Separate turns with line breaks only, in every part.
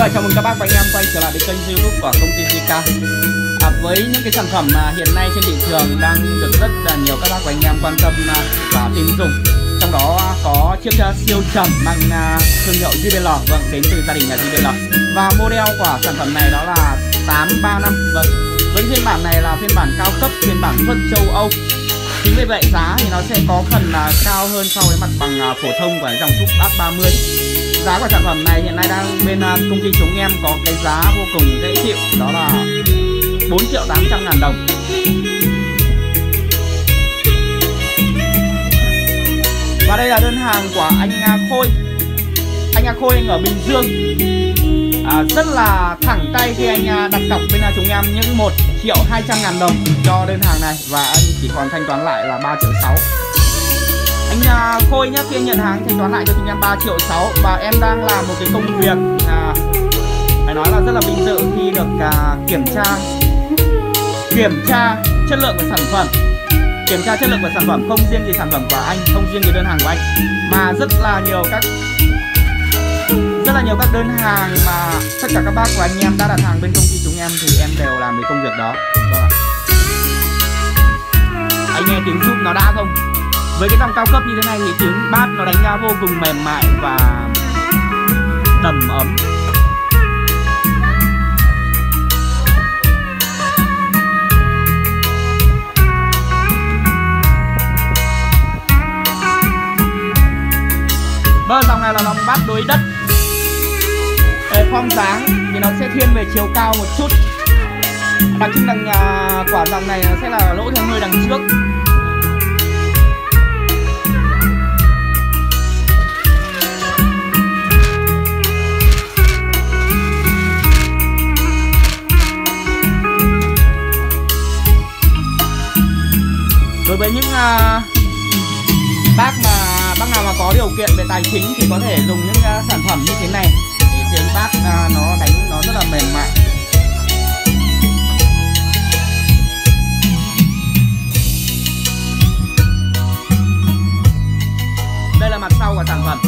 Rồi, chào mừng các bác và anh em quay trở lại với kênh YouTube của công ty Zika. Với những cái sản phẩm mà hiện nay trên thị trường đang được rất là nhiều các bác và anh em quan tâm và tin dùng. Trong đó có chiếc siêu trầm mang thương hiệu JBL, vâng, đến từ gia đình nhà JBL. Và model của sản phẩm này đó là 835. Vâng, với phiên bản này là phiên bản cao cấp, phiên bản xuất châu Âu. Chính vì vậy giá thì nó sẽ có phần cao hơn so với mặt bằng phổ thông của dòng súp Bass 30. Giá của sản phẩm này hiện nay đang bên công ty chúng em có cái giá vô cùng dễ chịu, đó là 4.800.000 đồng. Và đây là đơn hàng của anh Khôi. Anh Khôi anh ở Bình Dương. Rất là thẳng tay khi anh đặt cọc bên chúng em những 1.200.000 đồng cho đơn hàng này. Và anh chỉ còn thanh toán lại là 3.6 triệu. Anh Khôi nhá, khi anh nhận hàng thanh toán lại cho chúng em 3.6 triệu. Và em đang làm một cái công việc phải nói là rất là vinh dự khi được kiểm tra chất lượng của sản phẩm. Kiểm tra chất lượng của sản phẩm không riêng gì sản phẩm của anh, không riêng gì đơn hàng của anh, mà rất là nhiều các đơn hàng mà tất cả các bác và anh em đã đặt hàng bên công ty chúng em thì em đều làm cái công việc đó. Vâng ạ. Anh nghe tiếng giúp nó đã không? Với cái dòng cao cấp như thế này thì tiếng bass nó đánh ra vô cùng mềm mại và đầm ấm. Vâng, dòng này là dòng bass đối đất. Form dáng thì nó sẽ thiên về chiều cao một chút. Đặc trưng đằng của dòng này nó sẽ là lỗ theo hơi đằng trước. Đối với những bác nào mà có điều kiện về tài chính thì có thể dùng những sản phẩm như thế này. Thì tiếng bass nó đánh nó rất là mềm mại. Đây là mặt sau của sản phẩm.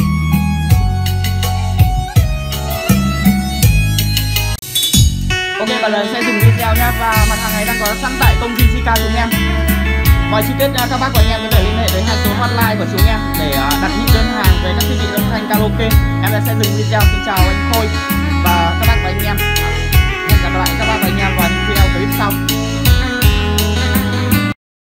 Ok, và lần sẽ dừng video nha. Và mặt hàng này đang có sẵn tại công ty Zika chúng em. Mọi chi tiết các bác và anh em có thể liên hệ với hai số hotline của chúng em để đặt những đơn hàng về các thiết bị âm thanh karaoke. Em sẽ dừng video. Xin chào anh Khôi và các bác và anh em. Hẹn gặp lại các bác và anh em vào những video clip sau.